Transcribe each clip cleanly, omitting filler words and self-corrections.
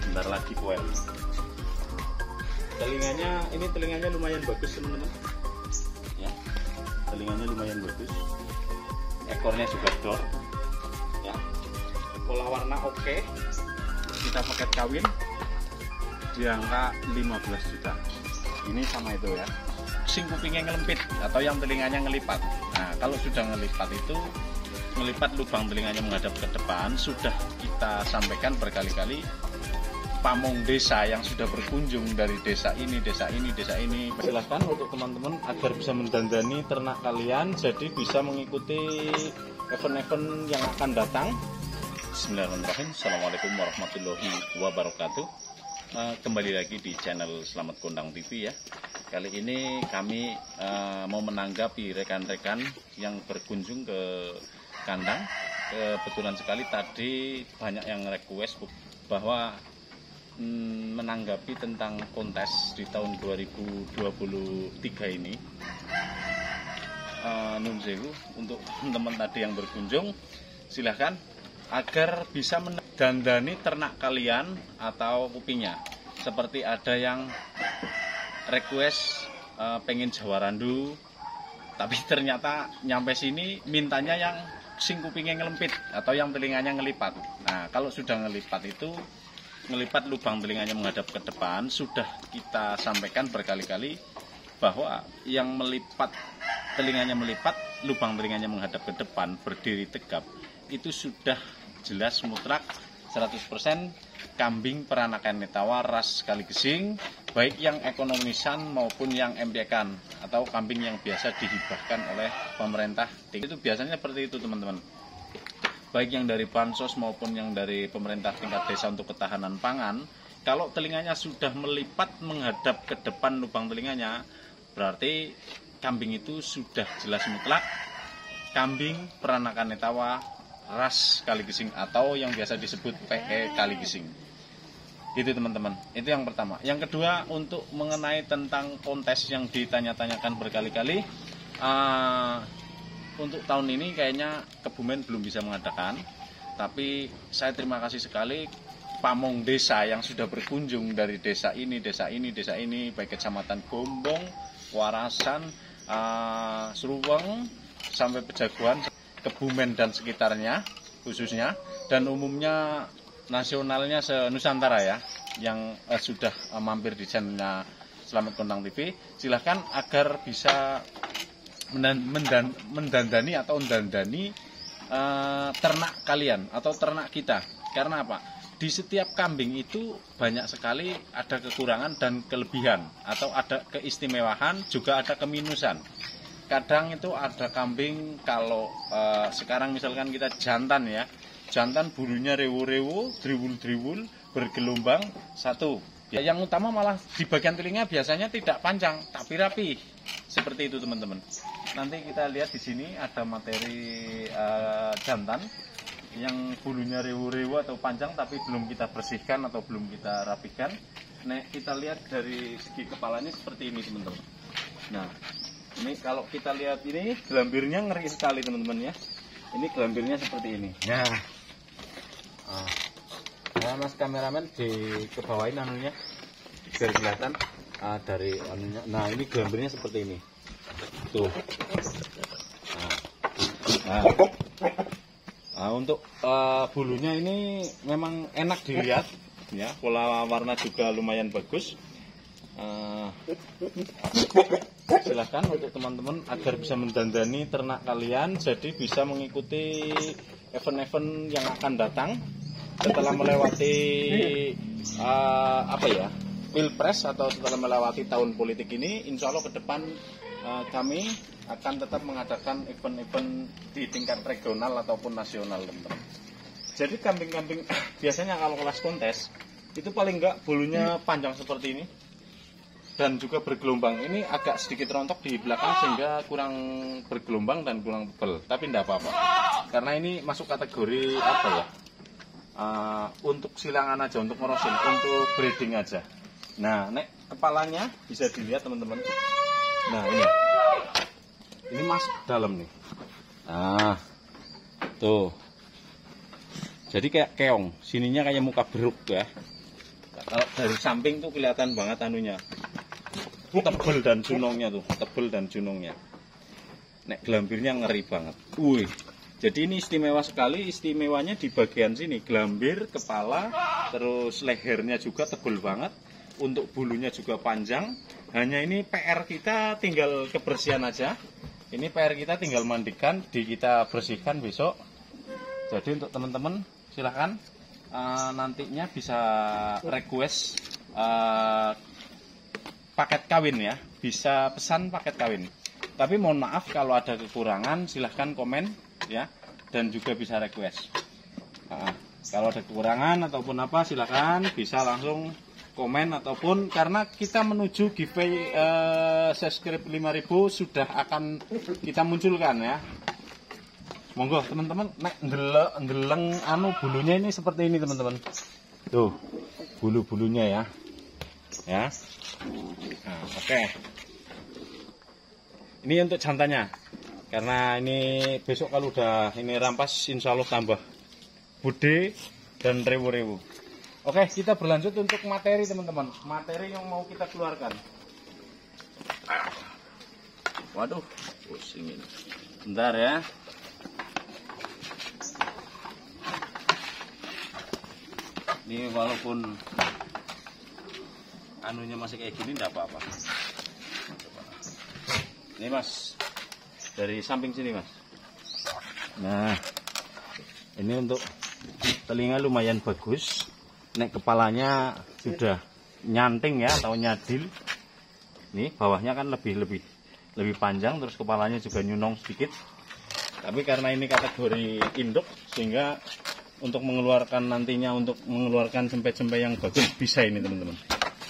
sebentar lagi poel. Telinganya lumayan bagus teman-teman ya, telinganya lumayan bagus, ekornya juga dor ya, pola warna oke. Kita paket kawin di angka 15 juta. Ini sama itu ya, sing kupingnya ngelempit atau yang telinganya ngelipat. Nah kalau sudah ngelipat itu, ngelipat lubang telinganya menghadap ke depan, sudah kita sampaikan berkali-kali. Pamong desa yang sudah berkunjung dari desa ini, desa ini, desa ini, silahkan untuk teman-teman agar bisa mendandani ternak kalian, jadi bisa mengikuti event-event yang akan datang. Bismillahirrahmanirrahim. Assalamualaikum warahmatullahi wabarakatuh. Kembali lagi di channel Selamat Kondang TV ya. Kali ini kami mau menanggapi rekan-rekan yang berkunjung ke kandang. Kebetulan sekali tadi banyak yang request bahwa menanggapi tentang kontes di tahun 2023 ini. Nun sewu untuk teman-teman tadi yang berkunjung, silahkan agar bisa mendandani ternak kalian atau kupingnya. Seperti ada yang request pengen Jawa Randu, tapi ternyata nyampe sini mintanya yang sing kupingnya ngelempit atau yang telinganya ngelipat. Nah kalau sudah ngelipat itu, ngelipat lubang telinganya menghadap ke depan, sudah kita sampaikan berkali-kali bahwa yang melipat, telinganya melipat, lubang telinganya menghadap ke depan, berdiri tegap, itu sudah jelas mutlak 100% kambing peranakan Netawa ras Kaligesing, baik yang ekonomisan maupun yang empiekan atau kambing yang biasa dihibahkan oleh pemerintah. Itu biasanya seperti itu teman-teman, baik yang dari bansos maupun yang dari pemerintah tingkat desa untuk ketahanan pangan. Kalau telinganya sudah melipat menghadap ke depan lubang telinganya, berarti kambing itu sudah jelas mutlak kambing peranakan Netawa ras Kaligesing atau yang biasa disebut PE Kaligesing. Itu teman-teman, itu yang pertama. Yang kedua, untuk mengenai tentang kontes yang ditanya-tanyakan berkali-kali, untuk tahun ini kayaknya Kebumen belum bisa mengadakan, tapi saya terima kasih sekali pamong desa yang sudah berkunjung dari desa ini, desa ini, desa ini, baik kecamatan Gombong, Warasan, Seruweng, sampai Pejaguan, Kebumen dan sekitarnya khususnya, dan umumnya nasionalnya se-Nusantara ya, yang sudah mampir di channelnya Selamat Kondang TV. Silahkan agar bisa mendandani atau mendandani ternak kalian atau ternak kita. Karena apa? Di setiap kambing itu banyak sekali ada kekurangan dan kelebihan, atau ada keistimewaan, juga ada keminusan. Kadang itu ada kambing, kalau sekarang misalkan kita jantan ya, jantan bulunya rewo-rewo, driwul-driwul, bergelombang satu. Yang utama malah di bagian telinga biasanya tidak panjang tapi rapi. Seperti itu teman-teman. Nanti kita lihat di sini ada materi jantan yang bulunya rewo-rewo atau panjang tapi belum kita bersihkan atau belum kita rapikan. Nah, kita lihat dari segi kepalanya seperti ini teman-teman. Nah, ini kalau kita lihat ini gelambirnya ngeri sekali teman-teman ya. Ini gelambirnya seperti ini. Nah, Mas kameramen dikebawain anunya biar kelihatan dari anunya. Nah, ini gelambirnya seperti ini. Tuh. Nah, untuk bulunya ini memang enak dilihat ya, pola warna juga lumayan bagus. Silahkan untuk teman-teman agar bisa mendandani ternak kalian, jadi bisa mengikuti event-event yang akan datang setelah melewati Pilpres atau setelah melewati tahun politik ini. Insya Allah ke depan kami akan tetap mengadakan event-event di tingkat regional ataupun nasional teman-teman. Jadi kambing-kambing biasanya kalau kelas kontes itu paling enggak bulunya panjang seperti ini dan juga bergelombang. Ini agak sedikit rontok di belakang sehingga kurang bergelombang dan kurang tebal, tapi tidak apa-apa karena ini masuk kategori untuk silangan aja, untuk merosin, untuk breeding aja. Nah, nek kepalanya bisa dilihat teman-teman. Nah, ini masuk dalam nih. Nah, tuh. Jadi kayak keong, sininya kayak muka beruk ya. Kalau dari samping tuh kelihatan banget anunya, tebel dan junongnya tuh, tebel dan junongnya. Nek gelambirnya ngeri banget. Wih, jadi ini istimewa sekali. Istimewanya di bagian sini, gelambir, kepala, terus lehernya juga tebel banget. Untuk bulunya juga panjang. Hanya ini PR kita tinggal kebersihan aja. Ini PR kita tinggal mandikan, kita bersihkan besok. Jadi untuk teman-teman silahkan nantinya bisa request paket kawin ya, bisa pesan paket kawin. Tapi mohon maaf kalau ada kekurangan silahkan komen ya, dan juga bisa request. Kalau ada kekurangan ataupun apa silahkan bisa langsung komen, ataupun karena kita menuju giveaway subscribe 5.000 sudah akan kita munculkan ya. Monggo teman-teman, nek ndeleng anu bulunya ini seperti ini teman-teman. Tuh, bulu-bulunya ya. Ya. Nah, oke. Ini untuk jantannya. Karena ini besok kalau udah ini rampas insya Allah tambah bude dan rewu-rewu. Oke, kita berlanjut untuk materi teman-teman. Materi yang mau kita keluarkan. Waduh, pusing ini. Bentar ya. Ini walaupun anunya masih kayak gini enggak apa-apa. Ini Mas, dari samping sini Mas. Nah, ini untuk telinga lumayan bagus. Nek kepalanya sudah nyanting ya atau nyadil. Nih bawahnya kan lebih panjang, terus kepalanya juga nyunong sedikit. Tapi karena ini kategori induk sehingga untuk mengeluarkan nantinya, untuk mengeluarkan cempe-cempe yang bagus bisa ini teman-teman.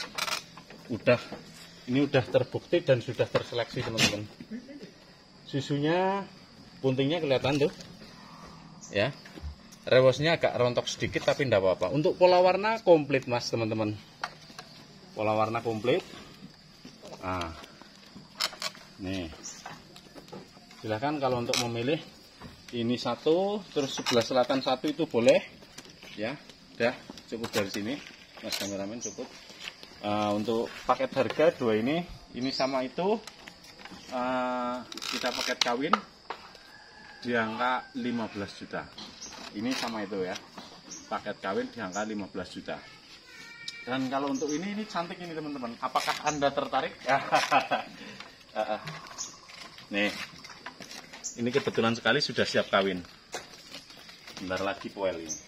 Ini udah terbukti dan sudah terseleksi teman-teman. Susunya, puntingnya kelihatan tuh ya. Rewosnya agak rontok sedikit tapi enggak apa-apa. Untuk pola warna komplit Mas teman-teman. Pola warna komplit. Nah, nih silahkan kalau untuk memilih ini satu, terus sebelah selatan satu itu boleh ya. Udah cukup dari sini Mas kameramen, cukup. Untuk paket harga dua ini sama itu kita paket kawin di angka 15 juta. Ini sama itu ya, paket kawin di angka 15 juta. Dan kalau untuk ini cantik ini teman-teman. Apakah Anda tertarik? Nih, ini kebetulan sekali sudah siap kawin. Bentar lagi poel ini.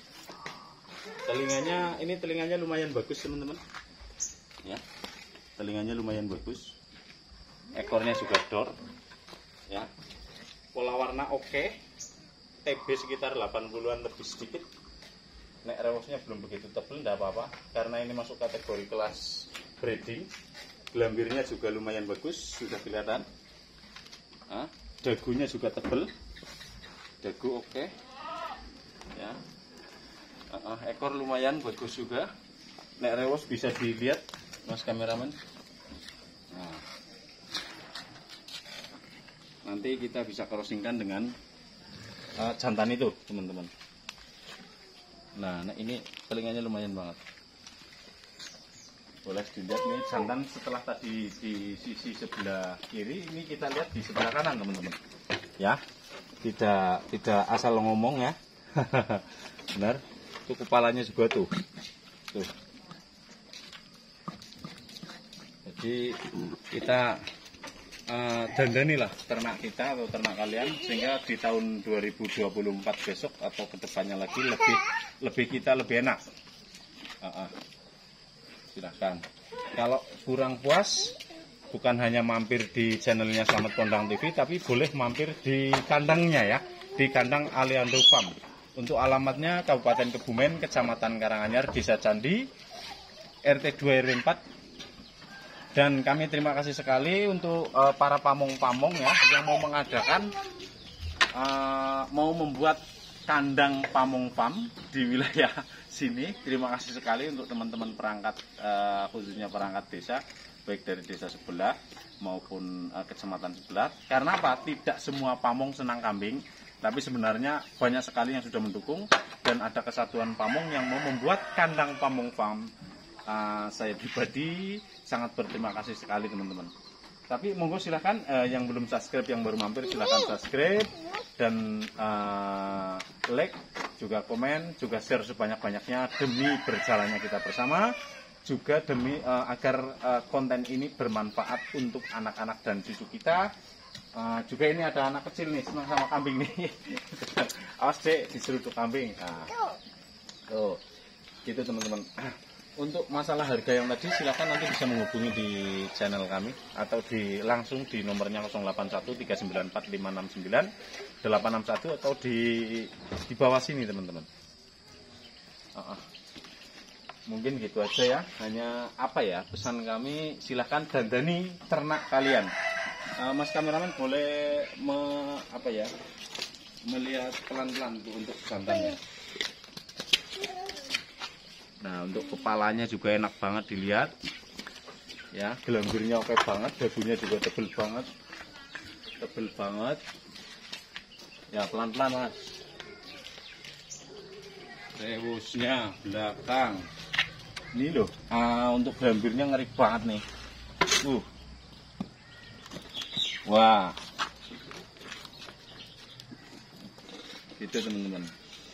Telinganya lumayan bagus teman-teman. Ya, telinganya lumayan bagus. Ekornya juga dor. Ya, pola warna oke. TB sekitar 80-an lebih sedikit. Nek rewosnya belum begitu tebal, enggak apa-apa. Karena ini masuk kategori kelas breeding. Gelambirnya juga lumayan bagus, sudah kelihatan. Dagunya juga tebal. Dagu oke. Ya. Ekor lumayan bagus juga. Nek rewos bisa dilihat Mas kameramen. Nah, nanti kita bisa crossingkan dengan jantan itu teman-teman. Nah, ini telinganya lumayan banget. Boleh dilihat nih jantan setelah tadi di sisi sebelah kiri, ini kita lihat di sebelah kanan teman-teman. Ya, tidak asal ngomong ya. Benar. Itu kepalanya juga tuh. Jadi kita dandanilah ternak kita atau ternak kalian sehingga di tahun 2024 besok atau kedepannya lagi lebih enak. Silahkan. Kalau kurang puas, bukan hanya mampir di channelnya Slamet Kondang TV, tapi boleh mampir di kandangnya ya, di kandang Aliando Farm. Untuk alamatnya Kabupaten Kebumen, Kecamatan Karanganyar, Desa Candi, RT 2 RW 4. Dan kami terima kasih sekali untuk para pamong-pamong ya yang mau mengadakan, mau membuat kandang pamong farm di wilayah sini. Terima kasih sekali untuk teman-teman perangkat, khususnya perangkat desa, baik dari desa sebelah maupun kecamatan sebelah. Karena apa? Tidak semua pamong senang kambing, tapi sebenarnya banyak sekali yang sudah mendukung dan ada kesatuan pamong yang mau membuat kandang pamong farm saya pribadi sangat berterima kasih sekali teman-teman. Tapi monggo silahkan yang belum subscribe, yang baru mampir silahkan subscribe dan like, juga komen, juga share sebanyak-banyaknya demi berjalannya kita bersama, juga demi agar konten ini bermanfaat untuk anak-anak dan cucu kita. Juga ini ada anak kecil nih senang sama kambing nih. Awas dek diseruduk kambing. Tuh gitu teman-teman. Untuk masalah harga yang tadi silahkan nanti bisa menghubungi di channel kami atau langsung di nomornya 081394569861 atau di bawah sini teman-teman. Mungkin gitu aja ya. Hanya pesan kami, silahkan dandani ternak kalian. Mas kameramen boleh melihat pelan-pelan untuk jantannya. Nah, untuk kepalanya juga enak banget dilihat. Ya, gelanggirnya oke banget, dagunya juga tebel banget. Tebel banget. Ya, pelan-pelan, Mas. Rewusnya belakang. Ini loh. Untuk gelambirnya ngeri banget nih. Wah. Gitu teman-teman.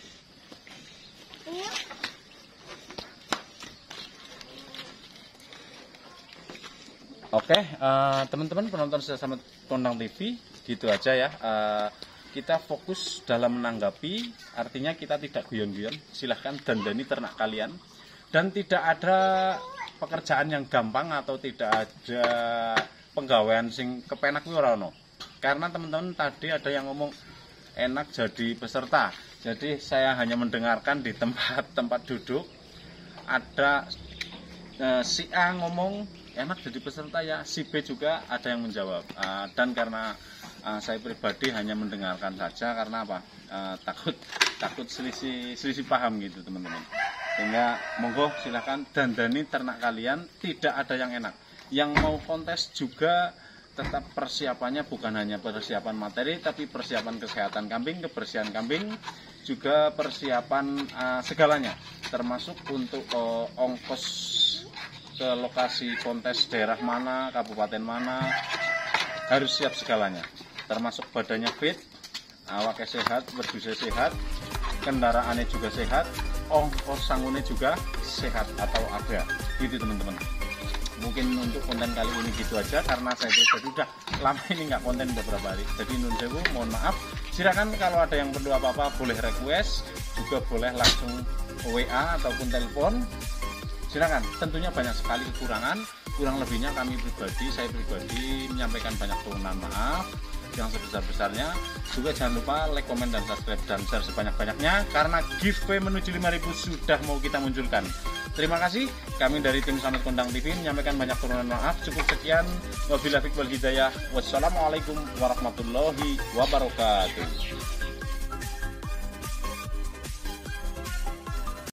Oke, teman-teman penonton Selamat Kondang TV, gitu aja ya. Kita fokus dalam menanggapi, artinya kita tidak guyon-guyon. Silahkan dandani ternak kalian. Dan tidak ada pekerjaan yang gampang atau tidak ada penggawaian sing kepenak kuwi ora ono. Karena teman-teman tadi ada yang ngomong enak jadi peserta. Jadi saya hanya mendengarkan di tempat duduk ada si A ngomong enak jadi peserta ya, si B juga ada yang menjawab. Dan karena saya pribadi hanya mendengarkan saja, karena apa? Takut selisih paham gitu teman-teman. Sehingga monggo silahkan dandani ternak kalian, tidak ada yang enak. Yang mau kontes juga tetap persiapannya bukan hanya persiapan materi, tapi persiapan kesehatan kambing, kebersihan kambing, juga persiapan segalanya, termasuk untuk ongkos ke lokasi kontes daerah mana, kabupaten mana, harus siap segalanya, termasuk badannya fit, awaknya sehat, berdua sehat, kendaraannya juga sehat, ongkos sanggupnya juga sehat atau ada, gitu teman-teman. Mungkin untuk konten kali ini gitu aja, karena saya pribadi udah lama ini nggak konten beberapa hari, jadi nun sewu, mohon maaf. Silakan kalau ada yang perlu apa-apa boleh request, juga boleh langsung WA ataupun telepon. Silakan, tentunya banyak sekali kekurangan, kurang lebihnya saya pribadi menyampaikan banyak permohonan maaf yang sebesar-besarnya. Juga jangan lupa like, komen, dan subscribe dan share sebanyak-banyaknya, karena giveaway menuju 5.000 sudah mau kita munculkan. Terima kasih, kami dari tim Selamat Kondang TV menyampaikan banyak permohonan maaf. Cukup sekian, wabillahi taufiq wal hidayah. Wassalamualaikum warahmatullahi wabarakatuh.